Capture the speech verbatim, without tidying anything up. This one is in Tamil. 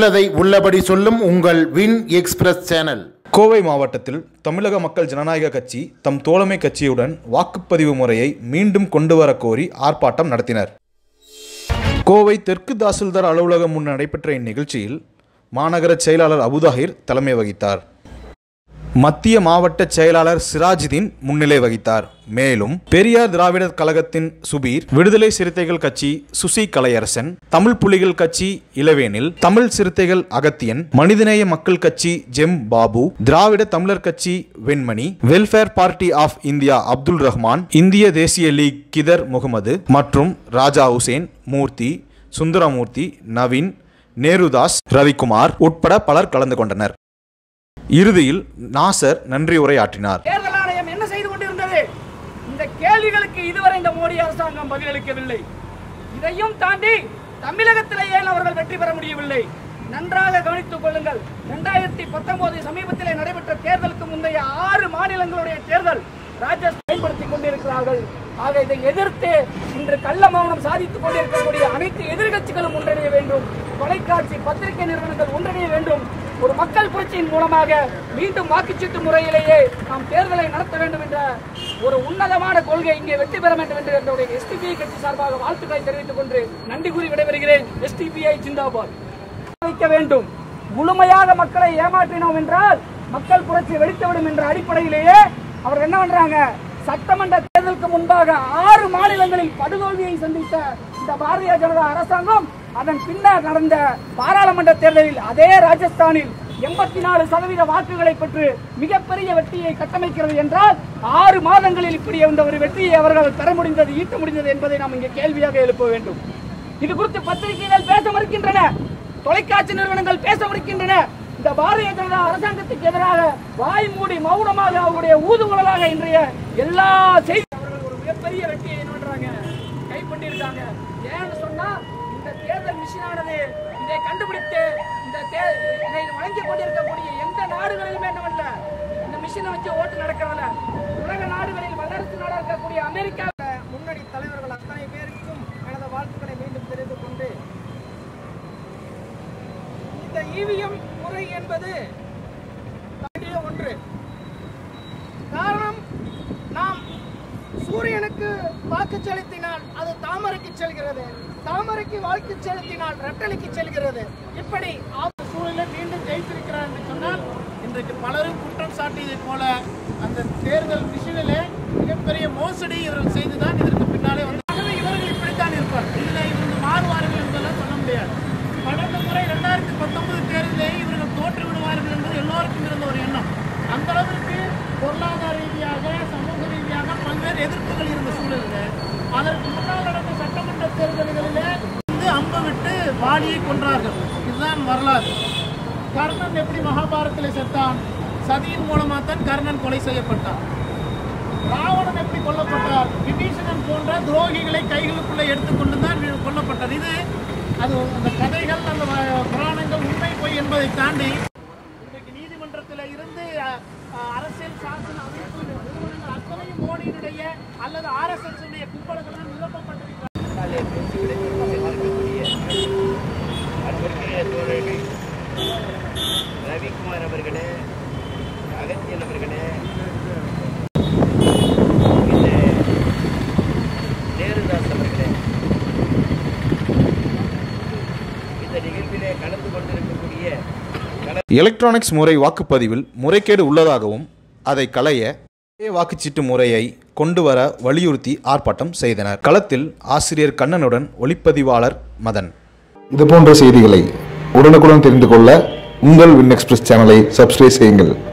உள்ளதை உள்ளபடி சொல்லும் உங்கள் வின் எக்ஸ்பிரஸ் சேனல். கோவை மாவட்டத்தில் தமிழக மக்கள் ஜனநாயக கட்சி தம் தோழமை கட்சியுடன் வாக்குப்பதிவு முறையை மீண்டும் கொண்டு வர கோரி ஆர்ப்பாட்டம் நடத்தினர். கோவை தெற்கு தாசில்தார் அலுவலகம் முன் நடைபெற்ற இந்நிகழ்ச்சியில் மாநகர செயலாளர் அபுதாஹிர் தலைமை வகித்தார். மத்திய மாவட்ட செயலாளர் சிராஜுதீன் முன்னிலை வகித்தார். மேலும் பெரியார் திராவிடர் கழகத்தின் சுபீர், விடுதலை சிறுத்தைகள் கட்சி சுசி கலையரசன், தமிழ் புலிகள் கட்சி இளவேனில், தமிழ் சிறுத்தைகள் அகத்தியன், மனிதநேய மக்கள் கட்சி GeM Babu, Dravida Tamilar Katchi Venmani, welfare party of India Abdul Rahman, Indhiya Thesiya league Khader Mohammed மற்றும் ராஜா ஹுசேன், மூர்த்தி, சுந்தரமூர்த்தி, நவீன், நேருதாஸ், ரவிக்குமார் உட்பட பலர் கலந்து கொண்டனர். இறுதியில் நாசர் நன்றி உரையாற்றினார். தேர்தல் ஆணையம் என்ன செய்து கொண்டிருந்தது? இந்த கேள்விகளுக்கு இதுவரை இந்த மோடி அரசாங்கம் பதிலளிக்கவில்லை. இதையும் தாண்டி தமிழகத்தில் ஏன் அவர்கள் வெற்றி பெற முடியவில்லை? நன்றாக கவனித்துக் கொள்ளுங்கள். இரண்டாயிரத்தி பத்தொன்பது சமீபத்திலே நடைபெற்ற தேர்தலுக்கு முந்தைய ஆறு மாநிலங்களுடைய தேர்தல் ராஜஸ்தான் பயன்படுத்திக் கொண்டிருக்கிறார்கள். ஆக இதை எதிர்த்து இன்று கள்ள மௌனம் சாதித்துக் கொண்டிருக்கக்கூடிய அனைத்து எதிர்கட்சிகளும் ஒன்றிணைய வேண்டும். தொலைக்காட்சி பத்திரிகை நிறுவனங்கள் ஒன்றிணைய வேண்டும். ஒரு மக்கள் புரட்சியின் மூலமாக மீண்டும் வாக்குச்சீட்டு முறையிலேயே நாம் தேர்தலை நடத்த வேண்டும் என்ற ஒரு உன்னதமான கொள்கை இங்கே வெற்றி பெற வேண்டும் என்று என்னுடைய எஸ்டிபிஐ கட்சி சார்பாக வாழ்த்துக்களை தெரிவித்துக் கொண்டு நன்றி கூறி விடைபெறுகிறேன். எஸ்டிபிஐ ஜிந்தாபாத். வைக்க வேண்டும். முழுமையாக மக்களை ஏமாற்றினோம் என்றால் மக்கள் புரட்சி வெடித்துவிடும் என்ற அடிப்படையிலேயே அவர் என்ன பண்றாங்க? சட்டமன்ற தேர்தலுக்கு முன்பாக ஆறு மாநிலங்களில் படுதோல்வியை சந்தித்த இந்த பாரதிய ஜனதா அரசாங்கம் அதன் பின்னர் நடந்த பாராளுமன்ற தேர்தலில் அதே ராஜஸ்தானில் எண்பத்தி நாலு சதவீத வாக்குகளை பெற்று மிகப்பெரிய வெற்றியை கட்டமைக்கிறது என்றால் ஆறு மாதங்களில் இப்படி இந்த ஒரு வெற்றியை அவர்கள் பெற முடிந்தது, ஈட்ட முடிந்தது என்பதை நாம் இங்கே கேள்வியாக எழுப்ப வேண்டும். இது குறித்து பத்திரிகைகள் பேச மறுக்கின்றன, தொலைக்காட்சி நிறுவனங்கள் பேச மறுக்கின்றன. இந்த பாரதிய ஜனதா அரசாங்கத்துக்கு எதிராக வாய் மூடி மௌனமாக அவருடைய ஊதுகுழலாக இன்றைய எல்லா செய்தி அவர்கள் ஒரு மிகப்பெரிய வெற்றியை பண்றாங்க, கைப்பற்றிருக்காங்க. ஏன்னு சொன்னா இந்த தேர்தல் மிஷினானது இதை கண்டுபிடித்து இந்த இதை வழங்கிக் கொண்டிருக்கக்கூடிய எந்த நாடுகளிலுமே என்னவல்ல இந்த மிஷினை வச்சு ஓட்டு நடக்கிறதுல உலக நாடுகளில் வல்லரசு நாடாக இருக்கக்கூடிய அமெரிக்கா முன்னணி தலைவர்கள் அத்தனை பேருக்கும் எனது வாழ்த்துக்களை மீண்டும் தெரிந்து கொண்டு இந்த ஈவிஎம் முறை என்பது ஒன்று. காரணம், நாம் சூரியனுக்கு வாக்கு செலுத்தினால் அது தாமரைக்கு செல்கிறது, தாமரைக்கு வாக்கு செலுத்தினால் ரெட்டலைக்கு செல்கிறது. இப்படி சூழலை மீண்டும் ஜெயித்திருக்கிறார் என்று சொன்னால் இன்றைக்கு பலரும் குற்றம் சாட்டியதை போல அந்த தேர்தல் மிஷினிலே மிகப்பெரிய மோசடி இவர்கள் செய்துதான் இதற்கு பின்னாலே வந்து இவர்கள் இப்படித்தான் இருப்பார். இதில் இவர்கள் மாறுவார்கள் என்பதெல்லாம் சொல்ல முடியாது. கடந்த முறை இரண்டாயிரத்தி பத்தொன்பது தேர்தலே இவர்கள் தோற்று விடுவார்கள் என்பது எல்லோருக்கும் இருந்த ஒரு எண்ணம். அந்த அளவிற்கு பொருளாதார ரீதியாக சமூக ரீதியாக பல்வேறு எதிர்ப்புகள் இருந்த சூழலில் அதற்கு முன்னால் நடந்த சட்டமன்ற தேர்தல்களிலே வந்து அம்பு விட்டு வாலியை கொன்றார்கள். இதுதான் வரலாறு. கர்ணன் எப்படி மகாபாரதத்தில் செத்தான்? சதியின் மூலமாக தான் கர்ணன் கொலை செய்யப்பட்டார். ராவணன் எப்படி கொல்லப்பட்டார்? விபீஷணன் போன்ற துரோகிகளை கைகளுக்குள்ளே எடுத்துக்கொண்டு தான் கொல்லப்பட்டார். இது அது அந்த கதைகள், அந்த புராணங்கள் உண்மை பொய் என்பதை தாண்டி இன்றைக்கு நீதிமன்றத்தில் இருந்து அரசியல் சாசன அமைப்பு நிறுவனங்கள் அத்தனையும் மோடியினுடைய அல்லது ஆர்எஸ்எஸ் உடைய கும்பல்களால் நிரப்பப்பட்டிருக்கிறார். ரவிக்குமார் அவர்களே, அகத்தியன் அவர்களே, நேருதாஸ் அவர்களே, இந்த நிகழ்விலே கலந்து கொண்டிருக்கக்கூடிய எலக்ட்ரானிக்ஸ் முறை வாக்குப்பதிவில் முறைகேடு உள்ளதாகவும் அதை களைய வாக்குச்சீட்டு முறையை கொண்டு வர வலியுறுத்தி ஆர்ப்பாட்டம் செய்தனர். களத்தில் ஆசிரியர் கண்ணனுடன் ஒளிப்பதிவாளர் மதன். இது போன்ற செய்திகளை உடனுக்குடன் தெரிந்து கொள்ள உங்கள் வின் எக்ஸ்பிரஸ் சேனலை சப்ஸ்கிரைப் செய்யுங்கள்.